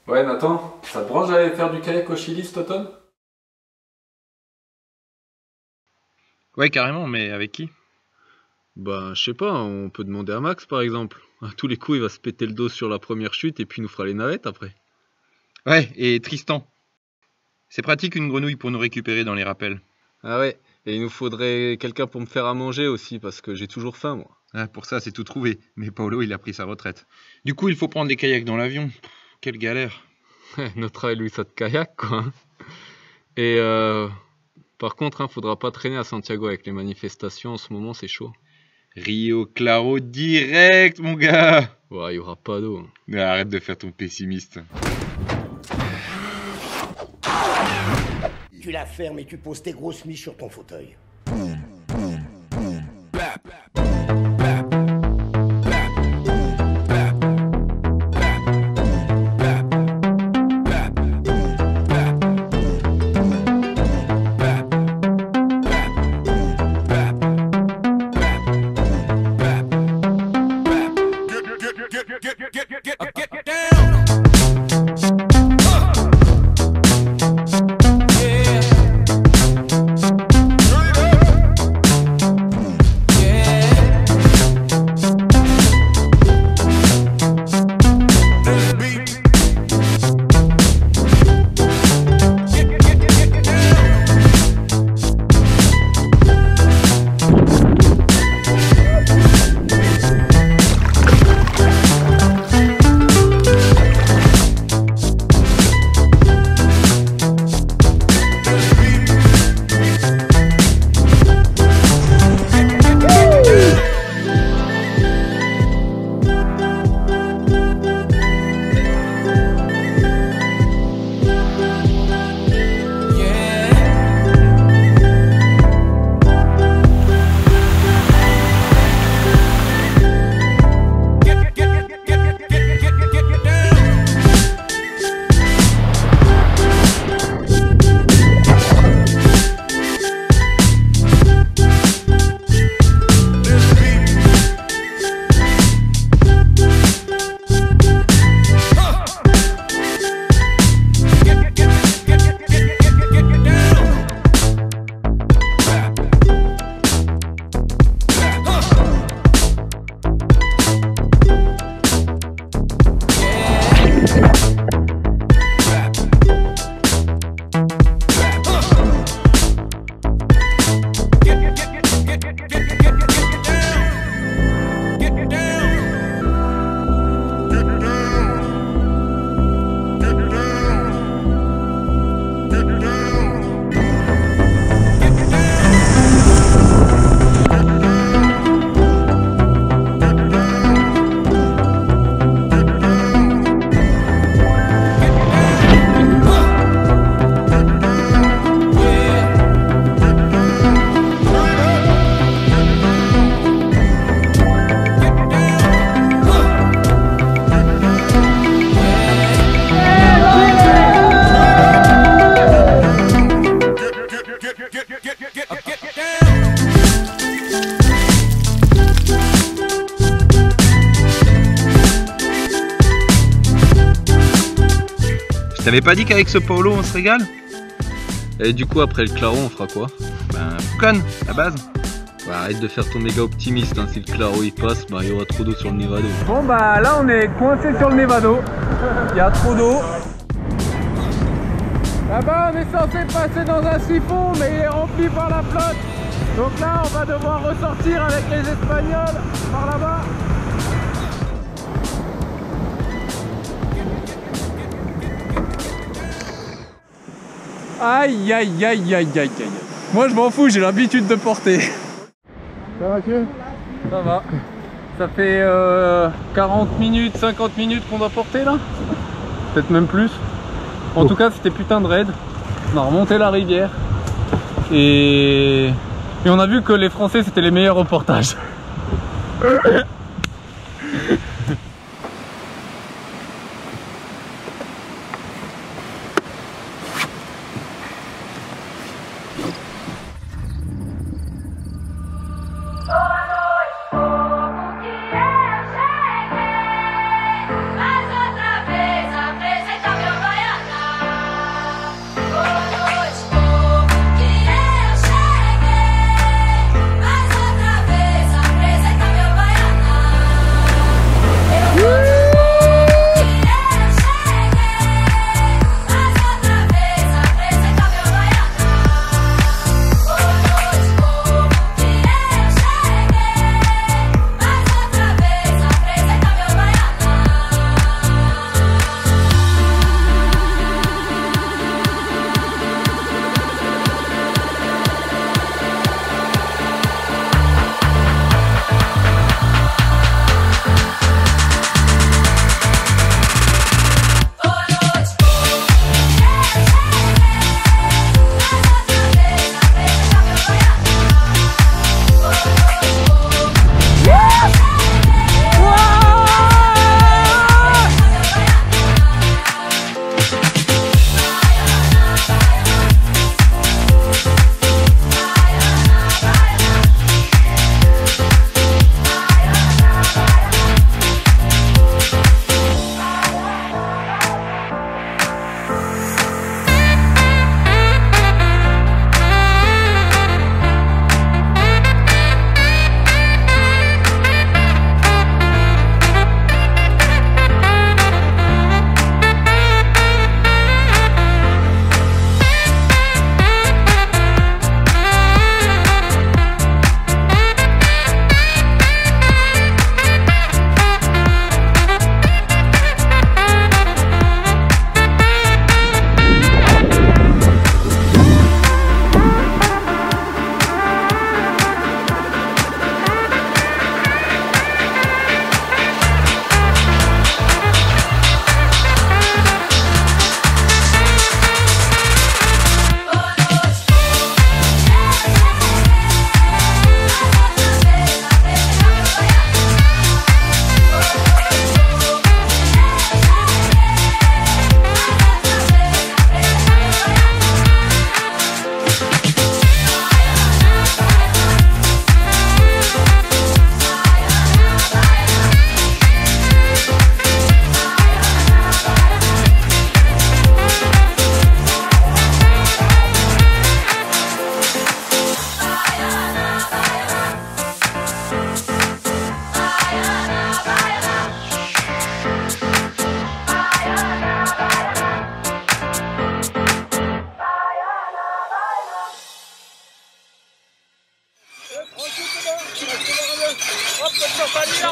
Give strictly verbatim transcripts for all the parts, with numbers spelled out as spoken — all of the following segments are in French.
Ouais Nathan, ça te branche d'aller faire du kayak au Chili cet automne? Ouais, carrément, mais avec qui? Bah, je sais pas, on peut demander à Max par exemple. À tous les coups, il va se péter le dos sur la première chute et puis il nous fera les navettes après. Ouais, et Tristan. C'est pratique une grenouille pour nous récupérer dans les rappels. Ah ouais, et il nous faudrait quelqu'un pour me faire à manger aussi parce que j'ai toujours faim moi. Ah, pour ça, c'est tout trouvé. Mais Paolo, il a pris sa retraite. Du coup, il faut prendre des kayaks dans l'avion. Pff, quelle galère. Notre travail lui ça de kayak quoi. Et euh, par contre, hein, faudra pas traîner à Santiago avec les manifestations en ce moment, c'est chaud. Rio Claro direct, mon gars. Ouais, il y aura pas d'eau. Mais arrête de faire ton pessimiste. Tu la fermes et tu poses tes grosses miches sur ton fauteuil. Je t'avais pas dit qu'avec ce Paolo on se régale? Et du coup, après le Claro, on fera quoi? Ben, Foucan, la base. Ouais, arrête de faire ton méga optimiste, hein. Si le Claro il passe, bah il y aura trop d'eau sur le Nevado. Bon bah là on est coincé sur le Nevado. Il y a trop d'eau. Là-bas on est censé passer dans un siphon mais il est rempli par la flotte. Donc là on va devoir ressortir avec les Espagnols par là-bas. Aïe aïe aïe aïe aïe aïe. Moi je m'en fous, j'ai l'habitude de porter. Ça va que Ça va. Ça fait euh, quarante minutes, cinquante minutes qu'on doit porter là. Peut-être même plus. En oh. tout cas c'était putain de raid. On a remonté la rivière. Et, et on a vu que les Français c'était les meilleurs reportages. Mais outra vez a presa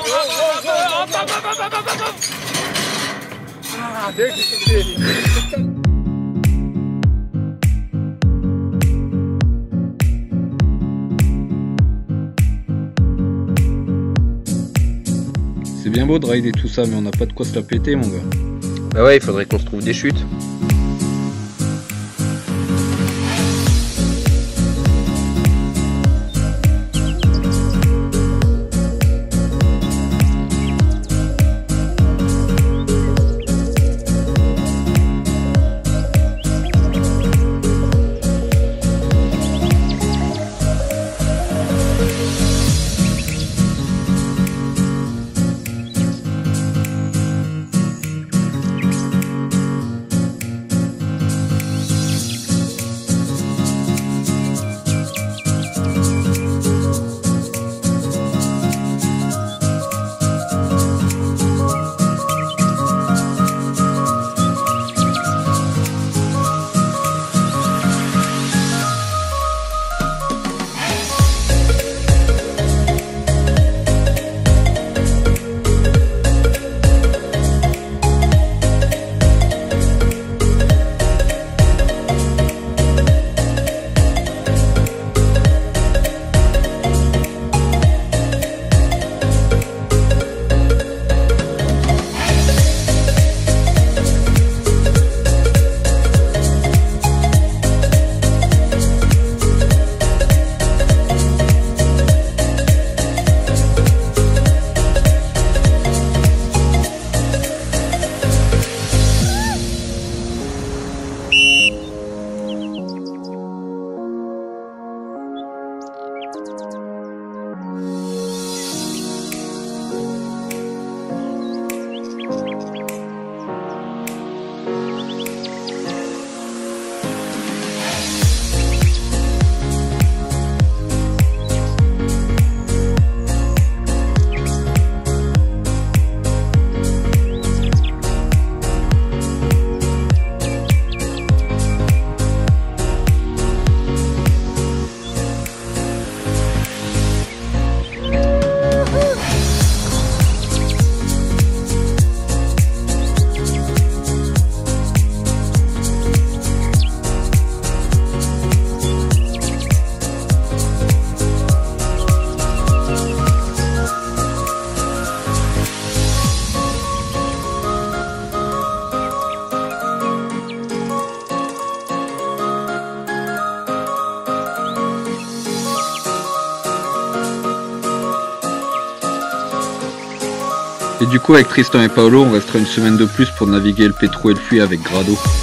C'est bien beau de rider tout ça, mais on n'a pas de quoi se la péter, mon gars. Bah ouais, il faudrait qu'on se trouve des chutes. Et du coup, avec Tristan et Paolo, on restera une semaine de plus pour naviguer le Petro et le Fuy avec Grado.